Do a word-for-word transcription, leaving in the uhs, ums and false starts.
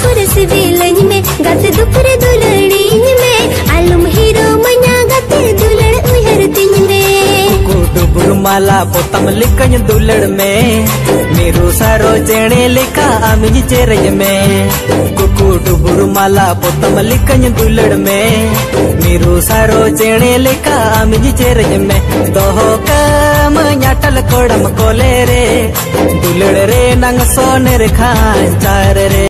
पुरस बिलंज में गत दुपुर दुलड़ी में आलम हीरो मना गत दुलड़ उहर तिन में कुडुबुर माला पोतम लिकन दुलड़ में मेरू सारो चेणे लिखा आमिज चेरज में कुडुबुर माला पोतम लिकन दुलड़ में मेरू सारो चेणे लिखा आमिज चेरज में दोहो कम न्याटल कोड़म कोले रे दुलड़ रे नंग सोने रे खान चार रे।